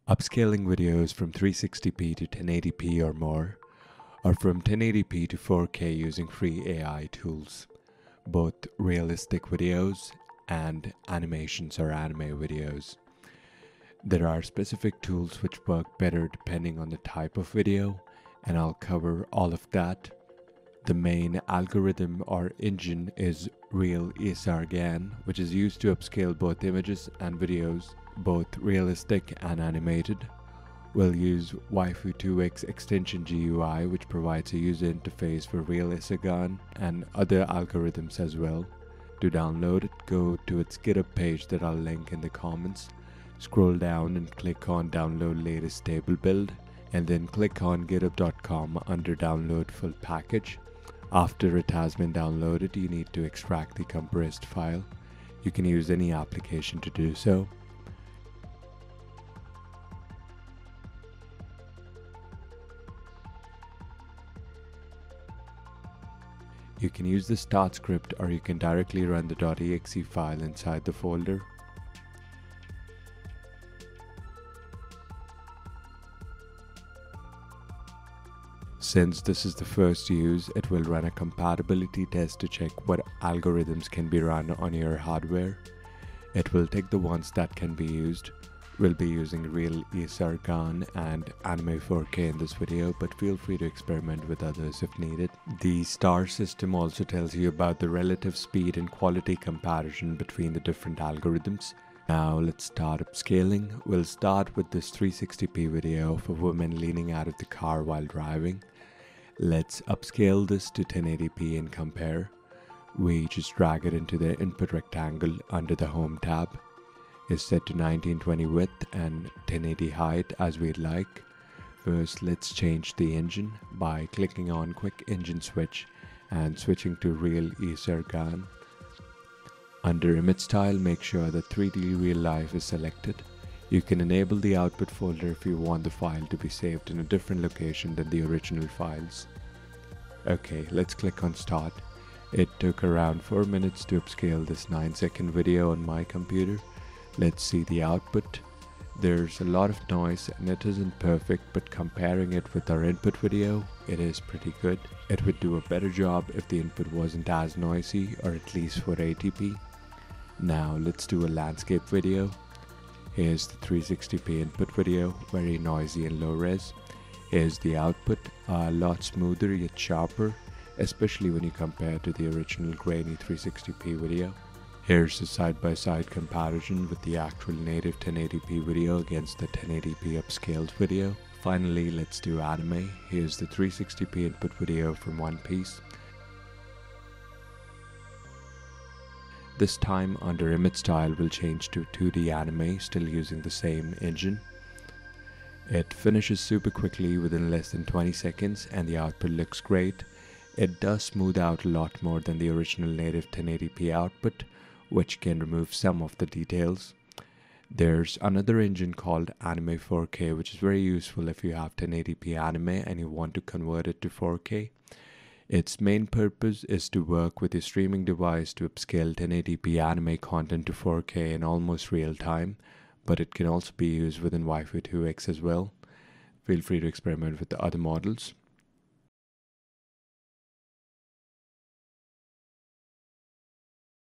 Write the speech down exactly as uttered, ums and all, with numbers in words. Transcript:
Upscaling videos from three sixty p to ten eighty p or more, or from ten eighty p to four K using free A I tools, both realistic videos and animations or anime videos. There are specific tools which work better depending on the type of video, and I'll cover all of that. The main algorithm or engine is realESRGAN, which is used to upscale both images and videos, both realistic and animated. We'll use waifu two x extension G U I, which provides a user interface for realESRGAN and other algorithms as well. To download it, go to its GitHub page that I'll link in the comments. Scroll down and click on download latest stable build, and then click on github dot com under download full package. After it has been downloaded, you need to extract the compressed file. You can use any application to do so. You can use the start script, or you can directly run the .exe file inside the folder. Since this is the first use, it will run a compatibility test to check what algorithms can be run on your hardware. It will take the ones that can be used. We'll be using realESRGAN and Anime four K in this video, but feel free to experiment with others if needed. The star system also tells you about the relative speed and quality comparison between the different algorithms. Now let's start upscaling. We'll start with this three sixty p video of a woman leaning out of the car while driving. Let's upscale this to ten eighty p and compare. We just drag it into the input rectangle under the Home tab. It's set to nineteen twenty width and ten eighty height as we'd like. First, let's change the engine by clicking on Quick Engine Switch and switching to realESRGAN. Under Image Style, make sure that three D Real Life is selected. You can enable the output folder if you want the file to be saved in a different location than the original files. Okay, let's click on Start. It took around four minutes to upscale this nine second video on my computer. Let's see the output. There's a lot of noise and it isn't perfect, but comparing it with our input video, it is pretty good. It would do a better job if the input wasn't as noisy, or at least for eighty p. Now let's do a landscape video. Here's the three sixty p input video, very noisy and low res. Here's the output, a lot smoother yet sharper, especially when you compare to the original grainy three sixty p video. Here's the side-by-side comparison with the actual native ten eighty p video against the ten eighty p upscaled video. Finally, let's do anime. Here's the three sixty p input video from One Piece. This time, under Image Style, we'll change to two D anime, still using the same engine. It finishes super quickly within less than twenty seconds, and the output looks great. It does smooth out a lot more than the original native ten eighty p output, which can remove some of the details. There's another engine called Anime four K, which is very useful if you have ten eighty p anime and you want to convert it to four K. Its main purpose is to work with your streaming device to upscale ten eighty p anime content to four K in almost real time, but it can also be used within waifu two x as well. Feel free to experiment with the other models.